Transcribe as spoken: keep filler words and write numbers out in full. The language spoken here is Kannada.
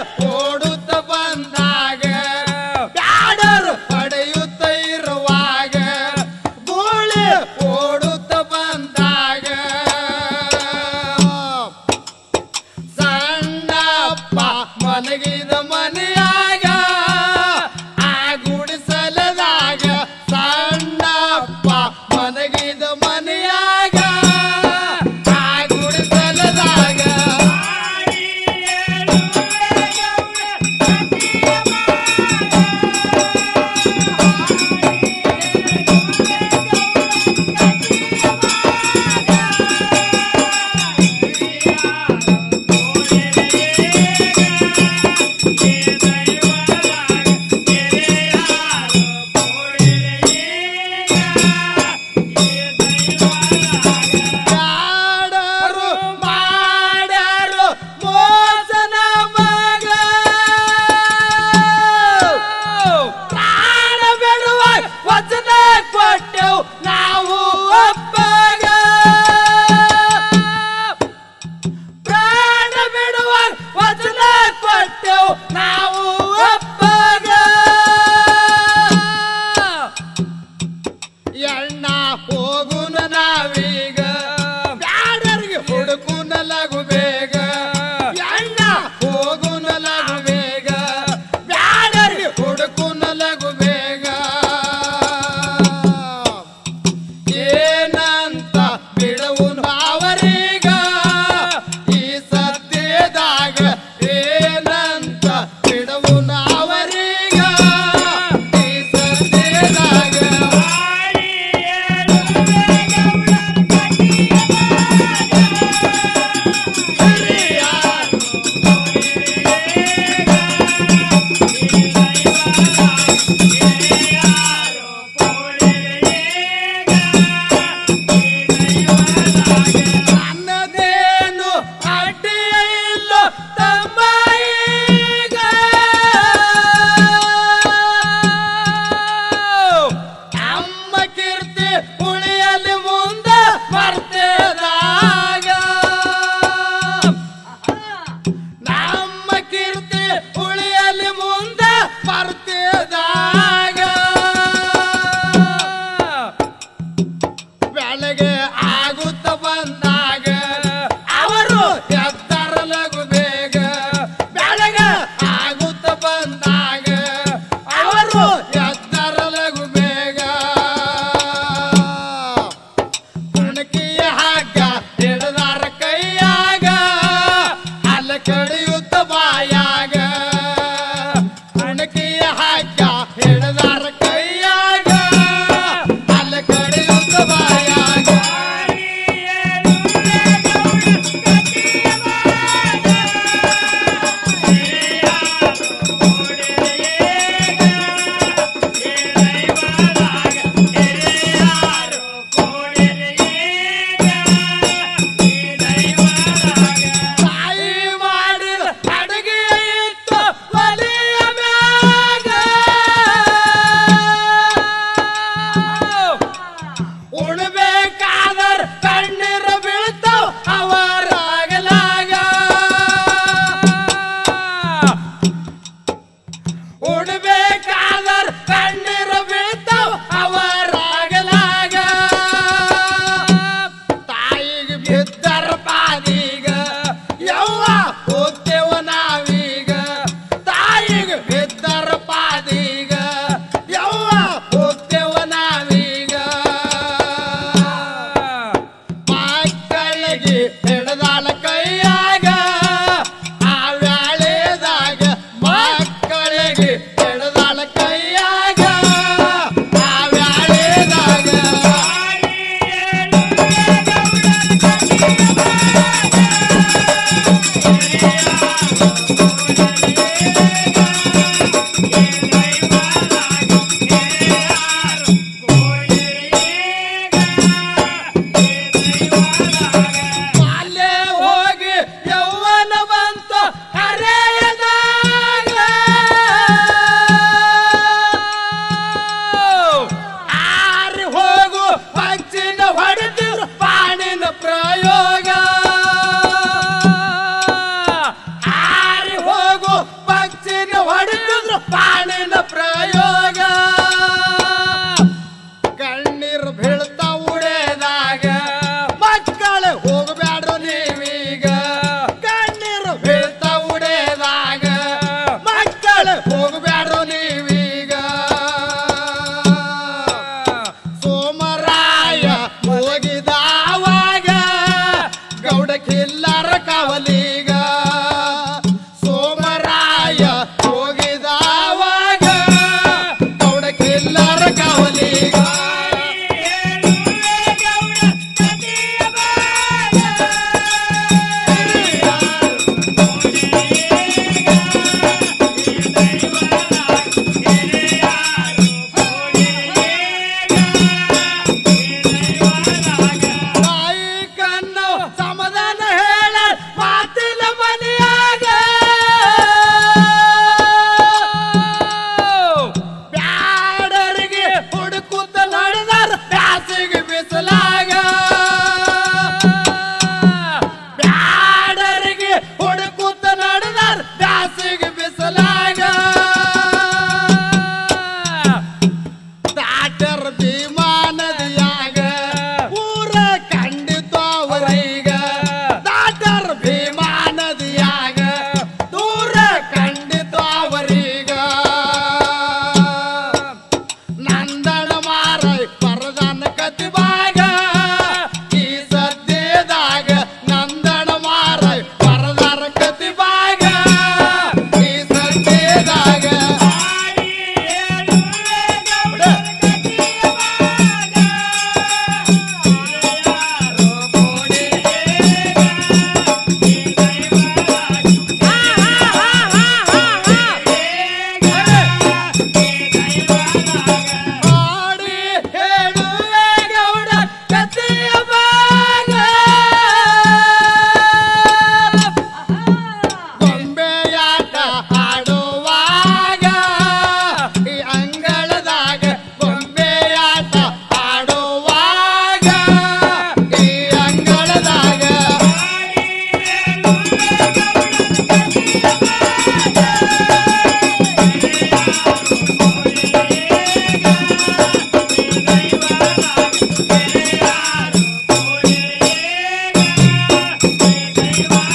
ಓಡುತ್ತ ಬಂದಾಗ ಬ್ಯಾಡರು ಪಡೆಯುತ್ತ ಇರುವಾಗ ಗೋಳಿ ಓಡುತ್ತ ಬಂದಾಗ ಸಣ್ಣಪ್ಪ ಮಲಗಿದ ಮನೆಯಾಗ ಆ ಗುಡಿಸಲದಾಗ ಸಣ್ಣಪ್ಪ ಮಲಗಿದ ಮನೆಯಾಗ ಆ ಗುಡಿಸಲದಾಗ ಬ್ಯಾಡರು ಮಾಡ್ಯಾರು ಮೋಸನ ಮಗ ಪ್ರಾಣ ಬಿಡುವ ವಚನ ಕೊಟ್ಟೆವು ನಾವು ಒಬ್ಬಗ ಪ್ರಾಣ ಬಿಡುವ ವಚನ ಕೊಟ್ಟೆವು ನಾವು ಒಬ್ಬಗ ಎಣ್ಣ ಹೋಗುನ ನಾವೀಗ ಬ್ಯಾಡರಿಗೆ ಹುಡುಕುನ ಲಘು ಬೇಗ ಎಣ್ಣ ಹೋಗುನ ಲಘು ಬೇಗ ಬ್ಯಾಡರಿಗೆ ಹುಡುಕುನ ಲಘು ಬೇಗ ಏನಂತ ಬಿಡುವು ನಾವರೀಗ ಈ ಸತ್ಯದಾಗ ಏನಂತ ಬಿಡುವು ನಾವರೀಗ ಈ ಸತ್ಯದಾಗ ನನ್ನದೇನು ಅಡ್ಡಿ ಇಲ್ಲೋ ತಮ್ಮ ಈಗ ನಮ್ಮ ಕೀರ್ತಿ ಉಳಿಯಲಿ ಮುಂದ ಬರ್ತೇದಾಗ ನಮ್ಮ ಕೀರ್ತಿ ಉಳಿಯಲಿ ಮುಂದ ಬರ್ತೇದಾಗ ಬೆಳಗ್ಗೆ ಆಗುತ್ತ ಬಂದಾಗ ಅವರು ಎತ್ತರ ಲಘು ಬೇಗ ಬೆಳಗ್ಗೆ ಆಗುತ್ತ ಬಂದಾಗ ಅವರು ಎತ್ತರ ಲಘು ಬೇಗ ಕುಣಕಿಯ ಹಗ್ಗ ಹಿಡದಾರ ಕೈಯಾಗ ಅಲ್ಲ ಕಡಿಯುತ್ತ ಬಾಯಾಗ ಕುಣಕಿಯ ಹಗ್ಗ ಹಿಡದಾರ ಕೈಯಾಗ ಅಲ್ಲ ಕಡಿಯುತ್ತ ಬಾಯಾಗ ತಾಯಿ ಮಾಡಿದ ಅಡುಗೆ ಇತ್ತು ಒಲೆಯ ಮ್ಯಾಗ ಉಣ್ಬೇಕಾದರ್ ಕಣ್ಣೀರ ಬೀಳ್ತಾವ್ ಅವರಾಗಲಾಗ ಉಣ್ಬೇಕಾದರ್ ಕಣ್ಣೀರ ಬೀಳ್ತಾವ್ ಅವರಾಗಲಾಗ ತಾಯಿಗೆ ಬಿದ್ದರ ಪಾದೀಗ ಯವ್ವ ಹೋಗ್ತೇವ ನಾವೀಗ ತಾಯಿಗೆ ಬಿದ್ದರ ಪಾದೀಗ ಯವ್ವ ಹೋಗ್ತೇವ ನಾವೀಗ ಮಕ್ಕಳಿಗೆ ಹಿಡದಾಳ ಕೈಯಾಗ ಆ ವ್ಯಾಳೆದಾಗ ಮಕ್ಕಳಿಗೆ ಹಿಡದಾಳ ಕೈಯಾಗ ಆ ವ್ಯಾಳೆದಾಗ ಅಲ್ಲೇ ಹೋಗಿ ಯೌವನ ಬಂತು ಹರೆಯದಾಗ ಆರಿ ಹೋಗು ಪಂಚಿನ ಹೊಡೆದಿರು ಪಾಣಿನ ಪ್ರಯೋಗ ಆರಿ ಹೋಗು ಪ್ರಯೋಗ ಕಣ್ಣೀರು ಬೀಳ್ತಾ ಉಡೇದಾಗ ಮಕ್ಕಳು ಹೋಗಬ್ಯಾಡ್ರು ನೀವೀಗ ಕಣ್ಣೀರು ಬೀಳ್ತಾ ಉಡೇದಾಗ ಮಕ್ಕಳು ಹೋಗಬ್ಯಾಡ್ರು ನೀವೀಗ ಸೋಮರಾಯ ಹೋಗಿದಾವಾಗ ಗೌಡ ಕಿಲ್ಲರ ಕಾವಲಿಗ ಸೋಮರಾಯ ಹೋಗಿದಾವಾಗ ಗೌಡ ಕಿಲ್ಲರ ಕಾವಲಿಗ Bye.